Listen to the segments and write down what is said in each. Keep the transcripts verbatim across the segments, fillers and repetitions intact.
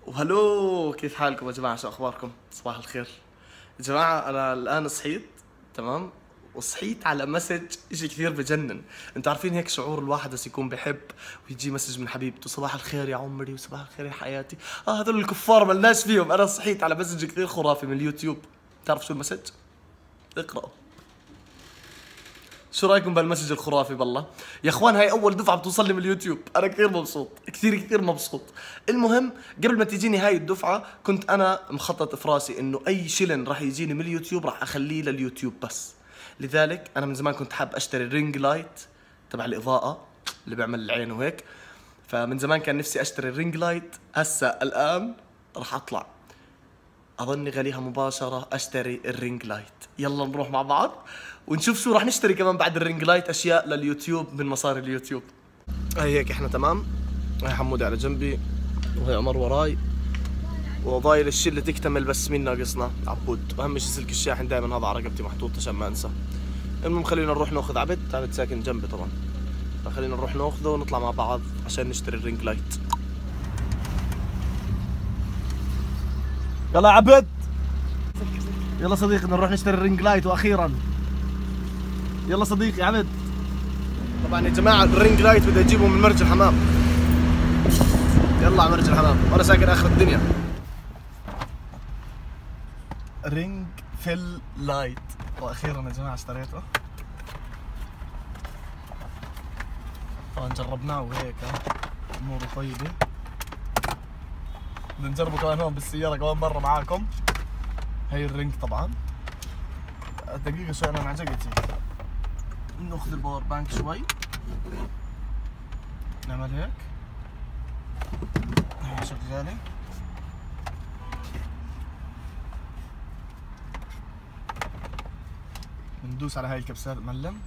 وهلو، كيف حالكم يا جماعة؟ شو أخباركم؟ صباح الخير يا جماعة. أنا الآن صحيت تمام، وصحيت على مسج إشي كثير بجنن. أنتوا عارفين هيك شعور الواحد بس يكون بحب ويجي مسج من حبيبته: صباح الخير يا عمري وصباح الخير يا حياتي. آه هذول الكفار ملناش فيهم. أنا صحيت على مسج كثير خرافي من اليوتيوب. تعرف شو المسج؟ اقرأوا. شو رايكم بالمسج الخرافي؟ بالله يا اخوان، هاي اول دفعه بتوصل لي من اليوتيوب. انا كثير مبسوط، كثير كثير مبسوط. المهم، قبل ما تجيني هاي الدفعه كنت انا مخطط في راسي انه اي شلن راح يجيني من اليوتيوب راح اخليه لليوتيوب بس. لذلك انا من زمان كنت حاب اشتري رينج لايت تبع الاضاءه اللي بيعمل العين وهيك. فمن زمان كان نفسي اشتري رينج لايت. هسا الان راح اطلع اظني غاليها مباشره اشتري الرينج لايت. يلا نروح مع بعض ونشوف شو راح نشتري كمان بعد الرينج لايت، اشياء لليوتيوب من مصاري اليوتيوب. هي هيك احنا تمام. هي حمودي على جنبي وهي عمر وراي، وضايل الشله تكتمل بس مين ناقصنا؟ عبود. واهم شيء سلك الشاحن دائما هذا على رقبتي محطوط عشان ما انسى. المهم خلينا نروح ناخذ عبد. عبد ساكن جنبي طبعا، فخلينا نروح ناخذه ونطلع مع بعض عشان نشتري الرينج لايت. يلا عبد، يلا صديقي نروح نشتري الرينج لايت واخيرا. يلا صديقي عبد. طبعا يا جماعه الرينج لايت بدي اجيبه من مرج الحمام. يلا على مرج الحمام، وانا ساكن اخر الدنيا. رينج فيل لايت، واخيرا يا جماعه اشتريته. طبعا جربناه وهيك اموره طيبه. بدنا نجربه كمان هون بالسياره كمان مره معاكم. هي الرينج طبعا. دقيقه شوي انا انعجقت. ناخذ الباور بانك شوي، نعمل هيك. هي شغاله. ندوس على هاي الكبسات معلم.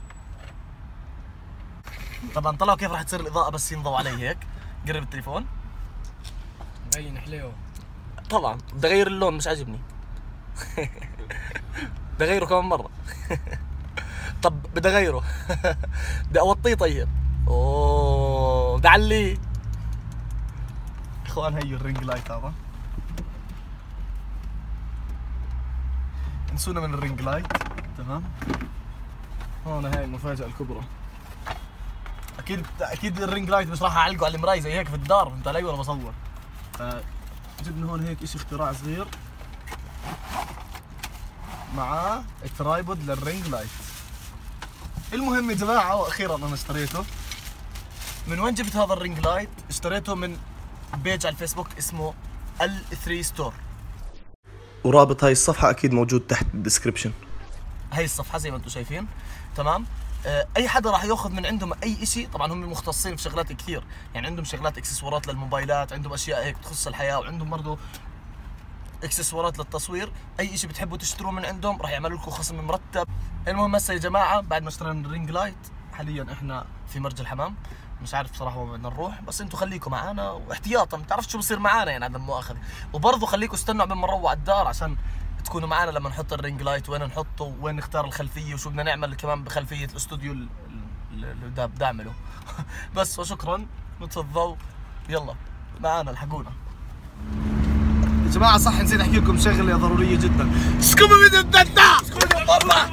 طبعا طلعوا كيف راح تصير الاضاءه بس ينضوي علي هيك. قرب التليفون مبين حليو. طبعا بدي اغير اللون، مش عاجبني. بدي اغيره كمان مره. طب بدي اغيره. بدي اوطيه. طيب اوه بدي اعليه. اخوان هي الرينج لايت هذا. نسونا من الرينج لايت. تمام، هون هاي المفاجأة الكبرى. اكيد اكيد الرينج لايت مش راح اعلقه على المراية زي هيك في الدار. انت علي ولا بصور؟ فجبنا هون هيك اشي اختراع صغير مع الترايبود للرينج لايت. المهم يا جماعه، واخيرا انا اشتريته. من وين جبت هذا الرينج لايت؟ اشتريته من بيج على الفيسبوك اسمه ال ثري ستور، ورابط هاي الصفحه اكيد موجود تحت بالدسكربشن. هاي الصفحه زي ما انتم شايفين. تمام، اه اي حدا راح ياخذ من عندهم اي شيء. طبعا هم مختصين في شغلات كثير، يعني عندهم شغلات اكسسوارات للموبايلات، عندهم اشياء هيك تخص الحياه، وعندهم برضه اكسسوارات للتصوير. اي شيء بتحبوا تشتروه من عندهم راح يعملوا لكم خصم مرتب. المهم هسه يا جماعه بعد ما اشترينا الرينج لايت حاليا احنا في مرج الحمام. مش عارف بصراحه وين بدنا نروح، بس انتم خليكم معنا واحتياطا، ما بتعرفش شو بصير معنا يعني عدم مؤاخذه. وبرضه خليكم استنوا قبل ما نروح الدار عشان تكونوا معنا لما نحط الرينج لايت، وين نحطه وين نختار الخلفيه وشو بدنا نعمل كمان بخلفيه الاستوديو اللي بدي اعمله. بس وشكرا، نطفي الضوء. يلا معنا الحقونا يا جماعه. صح نسيت احكي لكم شغله ضروريه جدا. سكوبي من الدندا، سكوبي من بابا.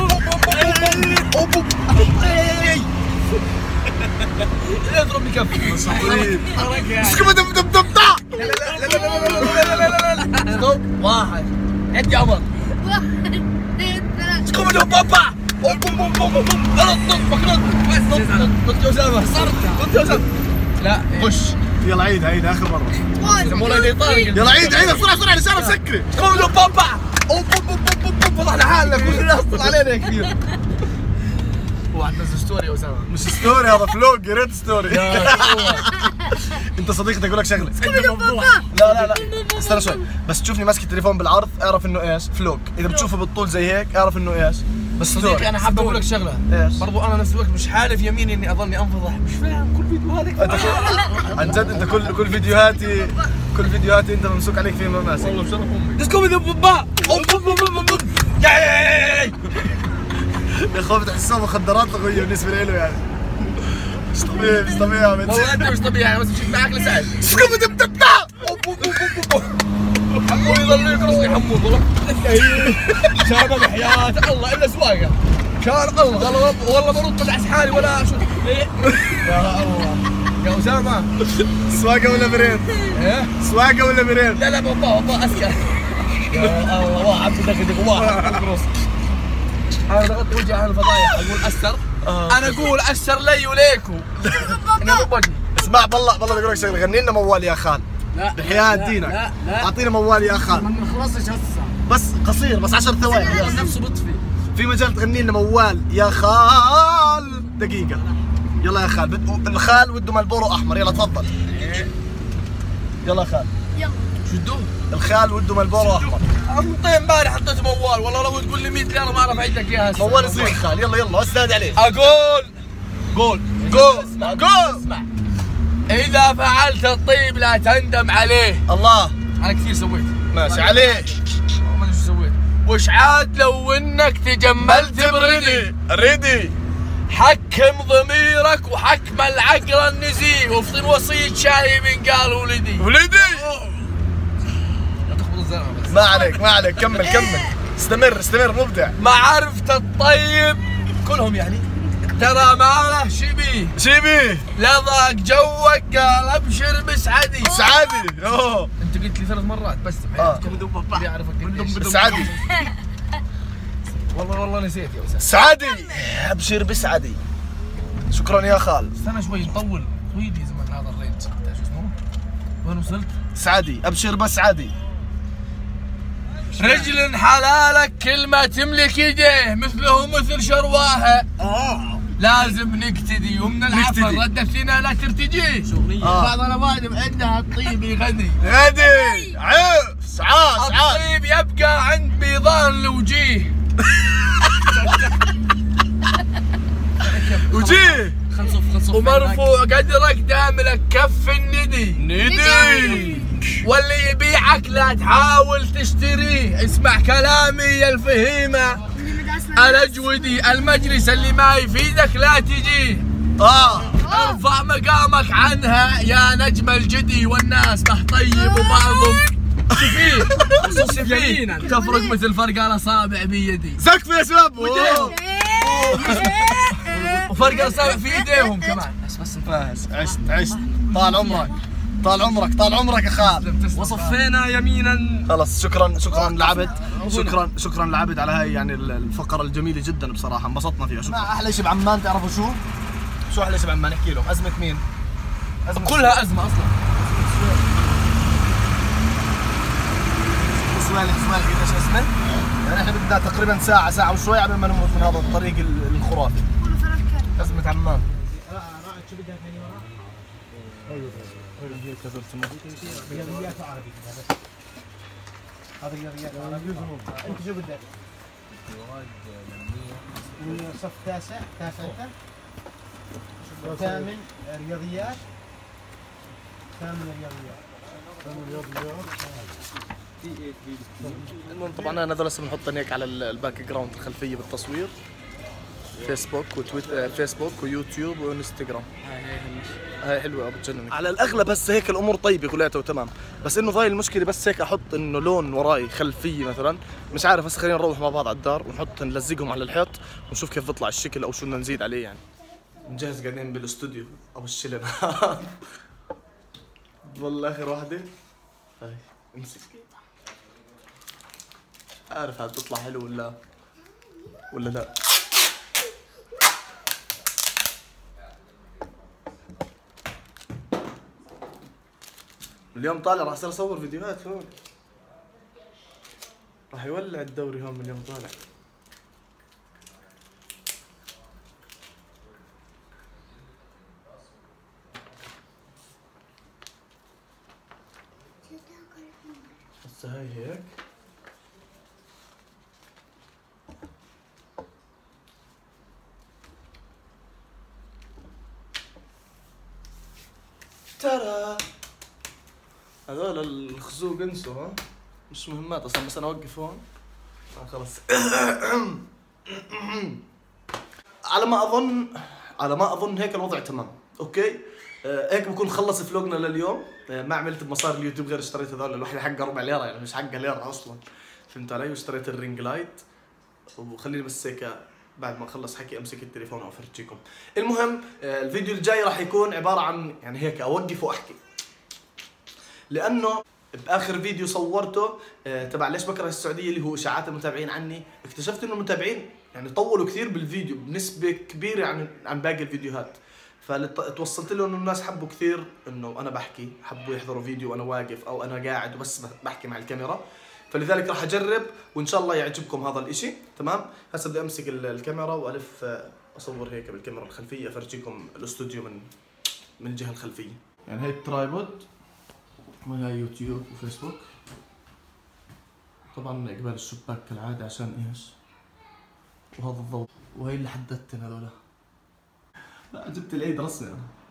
اضرب بكفي. سكوبي دم دم دم دا. لا لا لا لا لا لا. ستوب. واحد عد يا عمر. واحد اثنين ثلاثة. سكوبي دم بابا. بوم بوم بوم بوم بوم. نط نط مكنط. نط نط يا اسامه. صرت. نط يا اسامه. لا خش. يلا عيد عيد اخر مره. يلا عيد عيد بسرعه بسرعه لسانه مسكره. قوم له بابا. اوب اوب اوب اوب اوب. والله لحالنا كل الناس طلع علينا يا كبير. هو حتنزل ستوري يا اسامه؟ مش ستوري، هذا فلوج. يا ريت ستوري. انت صديقي بدي اقول لك شغله. لا لا لا استنى شوي بس. تشوفني ماسك التليفون بالعرض اعرف انه ايش فلوج. اذا بتشوفه بالطول زي هيك اعرف انه ايش. بس صديقي انا حابب اقول لك شغله. ايش؟ برضو انا نفس الوقت مش حالف يميني اني اظني انفضح. مش فاهم كل فيديوهاتك. انت عن جد انت كل كل فيديوهاتي كل فيديوهاتي انت ممسوك عليك فيها ما ماسك. والله بشرف امي. ليتس جو وذ بابا. يا اخوي بتحسوها مخدرات لغويه بالنسبه له يعني. مش طبيعي مش طبيعي. والله انت مش طبيعي بس مشيت معك لساعات. اللي يقرصني حمود والله. شارب بحياة الله الا سواقه. كان الله غلط والله برد بالعس حالي ولا شو. يا الله يا اسامه. سواقه ولا بريد؟ ايه؟ سواقه ولا بريد؟ لا لا بابا بابا اسكر. يا الله واحد بدك واحد اقرص. انا ضغطت وجهي على الفضايح اقول اسر. انا اقول اسر لي وليكو. انا ببجي. اسمع بالله بالله بقول لك شغله، غني لنا موال يا خال. لا بحياة دينك. لا لا اعطينا موال يا خال. ما نخلصش هسه. بس قصير بس عشر ثواني. نفسه بطفي. في مجال تغني لنا موال يا خال دقيقة. يلا يا خال، بد... الخال وده مالبورو احمر، يلا تفضل. يلا يا خال. يلا شدوه. الخال وده مالبورو احمر. طيب امبارح حطيت موال والله لو تقول لي مية ليرة ما اعرف اعيد لك اياها. موال صغير خال، يلا يلا بس نادي عليه. اقول قول قول اسمع قول. اسمع اذا فعلت الطيب لا تندم عليه. الله. انا كثير سويت. ماشي عليه. ما ادري شو سويت. وش عاد لو انك تجملت بريدي. ريدي. حكم ضميرك وحكم العقل النزيه وافطن وصية شاي من قال ولدي. ولدي. لا تخبط الزلمه بس. ما عليك ما عليك، كمل كمل، استمر استمر مبدع. معرفة الطيب كلهم يعني ترى ما له شبيه. شيبي. لا ضاق جوك قال ابشر بسعدي. سعادي. اوه انت قلت لي ثلاث مرات بس اه بدي اعرفك قديش. سعادي. والله والله نسيت يا استاذ. سعادي. ابشر بسعدي. شكرا يا خال. استنى شوي نطول طويل يا زلمه هذا الرينج. شو اسمه؟ وين وصلت؟ سعدي ابشر بس عادي. رجل حلالك كلمة تملك يديه مثله مثل شرواها. اه لازم نقتدي ومن العفن نقتدي. رد فينا لا ترتجيه. آه. بعض الاوادم عندها الطيب يغني. هادي عيس عاس عاس. الطيب يبقى عند بيضان الوجيه. وجيه. خلصوف خلصوف ومرفوع قدرك داملك كف الندي. ندي. واللي يبيعك لا تحاول تشتريه. اسمع كلامي يا الفهيمة الأجودي. المجلس اللي ما يفيدك لا تجيه. اه ارفع مقامك عنها يا نجم الجدي. والناس به طيب وبعضهم سفيه. سفيه تفرق مثل فرق الاصابع بيدي. سقف يا شباب. وفرق الاصابع في ايديهم كمان. بس بس بس عشت عشت. طال عمرك طال عمرك طال عمرك يا خال. وصفينا يمينا. خلص شكرا شكرا لعبد. شكرا شكرا لعبد على هاي يعني الفقره الجميله جدا بصراحه، انبسطنا فيها. شكرا. احلى شيء بعمان تعرفوا شو؟ شو احلى شيء بعمان؟ احكي لهم. ازمه مين؟ أزمة كلها ازمه اصلا. سؤال سؤال قديش اسمه؟ يعني احنا بدنا تقريبا ساعه ساعه وشوي قبل ما نمرق من هذا الطريق الخرافي. ازمه عمان. رياضيات وعربي بس. هذا رياضيات وعربي. انت شو بدك؟ صف تاسع، تاسع انت؟ ثامن رياضيات. ثامن رياضيات. ثامن رياضيات. المهم طبعا انا هذول هسه بنحط هيك على الباك جراوند الخلفيه بالتصوير. فيسبوك وتويتر، فيسبوك ويوتيوب وانستغرام. هاي حلوه ابو تجنن. على الاغلب هسه هيك الامور طيبه كلياتها وتمام، بس انه ضايل المشكله بس هيك احط انه لون وراي خلفيه مثلا، مش عارف. هسه خلينا نروح مع بعض على الدار ونحط نلزقهم على الحيط ونشوف كيف بيطلع الشكل او شو بدنا نزيد عليه يعني. نجهز قاعدين بالاستوديو ابو الشلن. والله اخر واحده. هاي امسك. عارف هتطلع حلو ولا ولا لا. اليوم طالع راح اصير اصور فيديوهات هون. راح يولع الدوري هون من اليوم طالع. هسه هاي هيك. ترى هذول الخزوق انسوا، ها مش مهمات اصلا، بس انا اوقف هون. آه خلص. على ما اظن على ما اظن هيك الوضع تمام. اوكي آه، هيك بكون خلص فلوقنا لليوم. آه، ما عملت بمصاري اليوتيوب غير اشتريت هذول، الوحده حقها ربع ليره يعني مش حقها ليره اصلا، فهمت علي؟ واشتريت الرينج لايت. وخليني بس هيك بعد ما اخلص حكي امسك التليفون وافرجيكم. المهم آه، الفيديو الجاي راح يكون عباره عن يعني هيك اوقف واحكي، لانه باخر فيديو صورته آه، تبع ليش بكره السعوديه اللي هو اشاعات المتابعين عني، اكتشفت انه المتابعين يعني طولوا كثير بالفيديو بنسبه كبيره عن عن باقي الفيديوهات. فتوصلت له انه الناس حبوا كثير انه انا بحكي، حبوا يحضروا فيديو وانا واقف او انا قاعد وبس بحكي مع الكاميرا. فلذلك راح اجرب وان شاء الله يعجبكم هذا الاشي. تمام، هسه بدي امسك الكاميرا والف اصور هيك بالكاميرا الخلفيه، افرجيكم الاستوديو من من الجهه الخلفيه. يعني هي الترايبود وهي يوتيوب وفيسبوك، طبعا قبال الشباك كالعاده عشان ايش؟ وهذا الضوء، وهي اللي حددتن هذولا. لا جبت العيد رسمي انا.